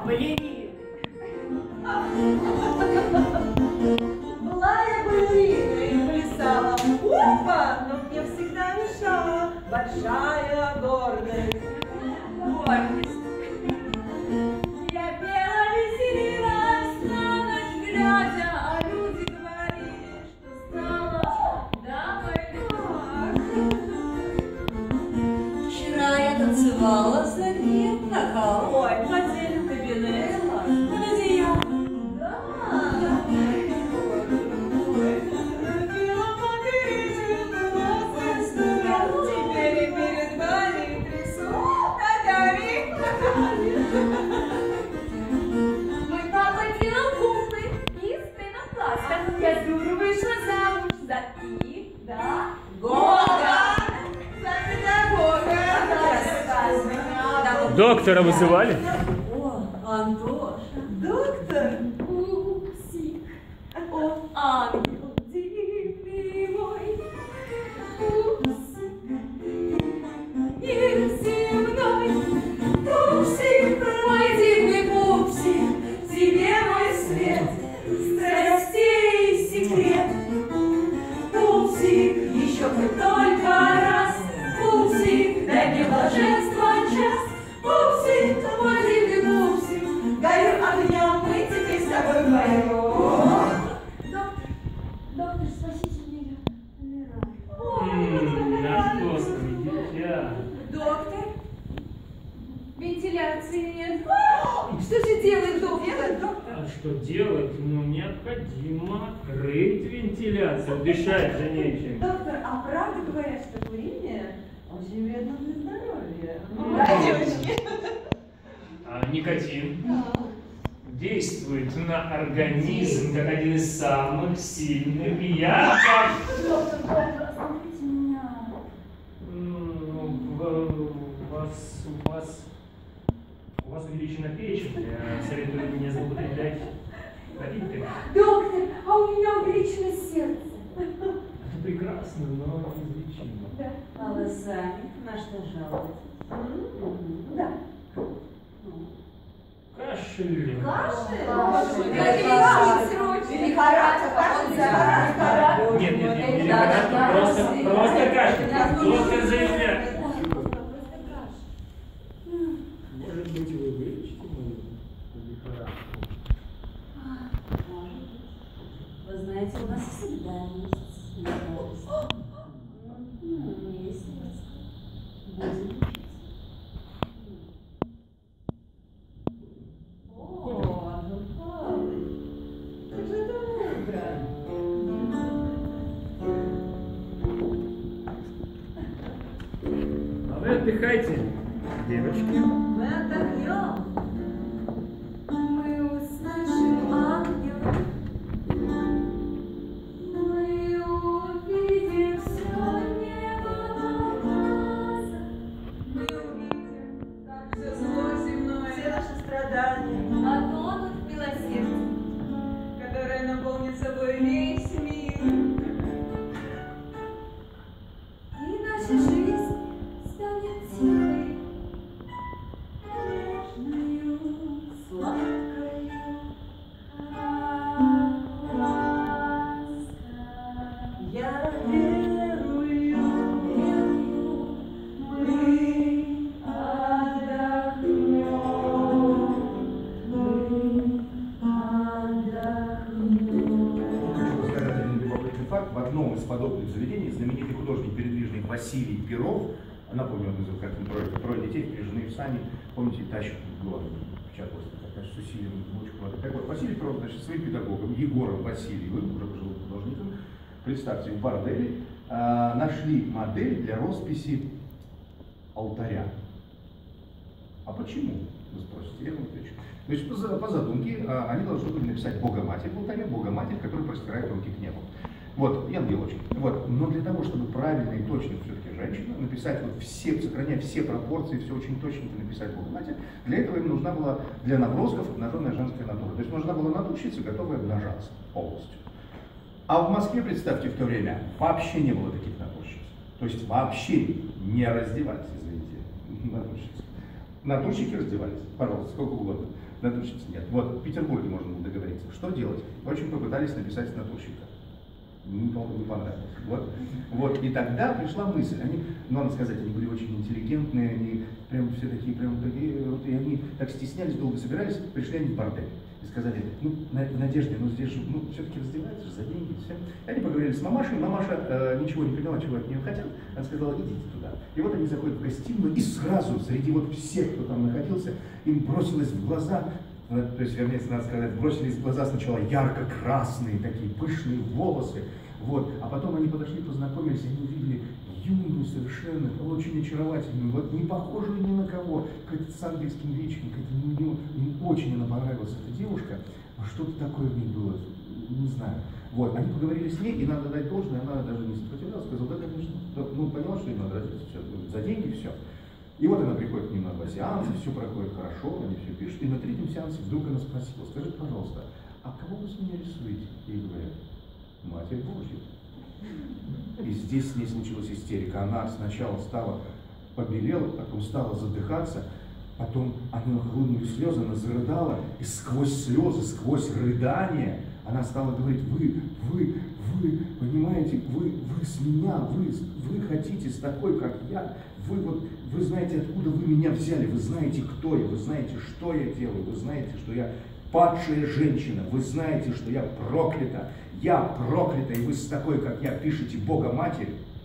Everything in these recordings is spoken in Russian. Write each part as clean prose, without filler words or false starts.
балерины. Была я балерина и плясала. Опа! Но мне всегда мешала большая гордость. Гордость. Я пела, веселилась на ночь глядя, а люди говорили, что стала дамой. Вчера я танцевала с одним нахал. Ой, поделю кабинет. Под одеялом. Теперь и перед вами трясу ногами. Мой папа делал куклы из пенопласта. Я с дуру вышла замуж за педагога. За педагога. Доктора вызывали? О, Антоша. Доктор? Пупсик. О, ангел дивный мой. Пупсик. Мир земной. Пупсик, мой дивный пупсик. Тебе мой свет. Страстей секрет. Пупсик, еще хоть только раз. Пупсик, дай мне блаженство час. Пупсик, мой дивный пупсик. Горю огнем, мы теперь с тобой вдвоем. Доктор, спасите меня, умираю. На что с дитя? Доктор, вентиляции нет. Что же делает доктор? А что делать? Ну, необходимо открыть вентиляцию. Дышать же нечем. Доктор, а правда говорят, что курение очень вредно для здоровья? Да, девочки. А никотин действует на организм как один из самых сильных ядов. Доктор, смотрите меня. У вас увеличена печень. Я советую не злоупотреблять напитками. Доктор, а у меня увеличено сердце. Это прекрасно, но излечимо. Да. А вы сами на что жалуетесь? Да. Кашель. Кашель? Лихорадка. Нет, не лихорадка, просто кашель. Доктор заявляет. Может быть, вы вылечите мою лихорадку? Вы знаете, у нас всегда есть лекарства. Есть лекарства. Будем лечить. О, Антон Павлович, как же это мудро. А вы отдыхайте, девочки. Мы отдохнем. Мы услышим ангела. Мы увидим все небо глаза. Мы увидим, как все зло земное, все наши страдания, Потонут в милосердии. которые наполнят собой весь мир. И наша жизнь станет тихой, нежною, сладкою, как ласка. Я верую, мы отдохнем. Хочу рассказать один любопытный факт. В одном из подобных заведений знаменитый художник-передвижник Василий Перов, напомню, он из картин трое детей, впряжены в сани, помните, тащат голову в Чапловске, с усилием бочку воды. Так вот, Василий Перов, значит, своим педагогом Егором Васильевым, уже пожилым художником, представьте, в борделе, нашли модель для росписи алтаря. А почему? Вы спросите, я вам отвечу. Значит, по задумке они должны были написать Богоматерь в алтаре, Богоматерь, которая простирает руки к небу. Вот, ангелочек. Вот. Но для того, чтобы правильно и точно все-таки женщину написать, вот все, сохраняя все пропорции, все очень точненько написать Богоматерь, для этого им нужна была для набросков обнаженная женская натура. То есть нужна была натурщица, готовая обнажаться полностью. А в Москве, представьте, в то время вообще не было таких натурщиц. То есть вообще не раздеваться, извините, натурщиц. Натурщики раздевались, пожалуйста, сколько угодно. Натурщиц нет. Вот, в Петербурге можно было договориться. Что делать? Очень попытались написать натурщика. Не понравилось. Вот. И тогда пришла мысль. Они, надо сказать, они были очень интеллигентные, они прям все такие, вот, и они так стеснялись, долго собирались, пришли они в бордель. И сказали, ну, в надежде, ну, здесь же, ну, все-таки раздеваются же за деньги, все. И они поговорили с мамашей, мамаша ничего не поняла, чего от нее хотят. Она сказала, идите туда. И вот они заходят в гостиную, и сразу, среди вот всех, кто там находился, им бросилось в глаза, то есть, вернее, надо сказать, бросились в глаза сначала ярко-красные, такие пышные волосы, вот, а потом они подошли, познакомились, и они увидели юную совершенно, очень очаровательную, вот не похожую ни на кого, как-то с ангельским личиком, им очень она понравилась, эта девушка, а что-то такое в ней было, не знаю. Вот, они поговорили с ней, и надо дать должное, она даже не сопротивлялась, сказала, да, конечно, ну, поняла, что им надо раздеться, все, за деньги все. И вот она приходит к ним на 2 сеанса, все проходит хорошо, они все пишут, и на 3-м сеансе вдруг она спросила, скажите, пожалуйста, а кого вы с меня рисуете? И говорят, Матерь Божья. И здесь с ней случилась истерика. Она сначала побелела, потом стала задыхаться, потом она хлынули слезы, она зарыдала, и сквозь слезы, сквозь рыдания она стала говорить, вы, понимаете, вы с меня, вы хотите с такой, как я, вы знаете, откуда вы меня взяли, вы знаете, кто я, вы знаете, что я делаю, вы знаете, что я падшая женщина, вы знаете, что я проклята, и вы с такой, как я, пишете Бога Матерь,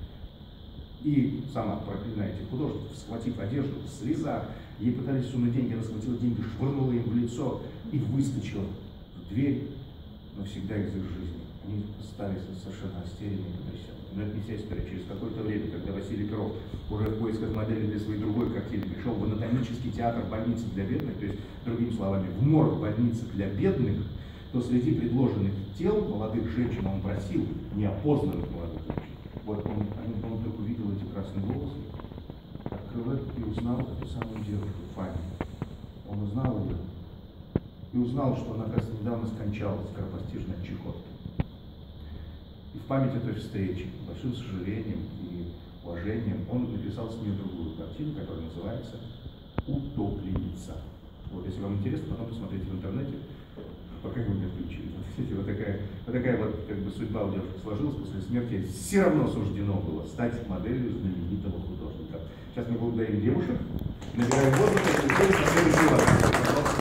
и сама проклинаете художников, схватив одежду, в слезах, ей пытались сунуть деньги, она схватила деньги, швырнула им в лицо и выскочила в дверь навсегда из их жизни. Они остались совершенно растерянными и потрясенными. Но это не вся история. Через какое-то время, когда Василий Перов уже в поисках модели для своей другой картины пришел в анатомический театр больницы для бедных, то есть, другими словами, в морг больницы для бедных, то среди предложенных тел молодых женщин он просил, неопознанных молодых женщин, вот он вдруг увидел эти красные волосы, открыл это и узнал эту самую девушку, Фанни. Он узнал ее и узнал, что она, кажется, недавно скончалась скоропостижно от чехотки. И в память этой встречи, большим сожалением и уважением, он написал с ней другую картину, которая называется «Утопленница». Вот, если вам интересно, потом посмотрите в интернете, пока его не отключили. Вот такая вот как бы судьба у девушки сложилась после смерти. Все равно суждено было стать моделью знаменитого художника. Сейчас мы благодарим девушек, набираем воздух и следующий вопрос.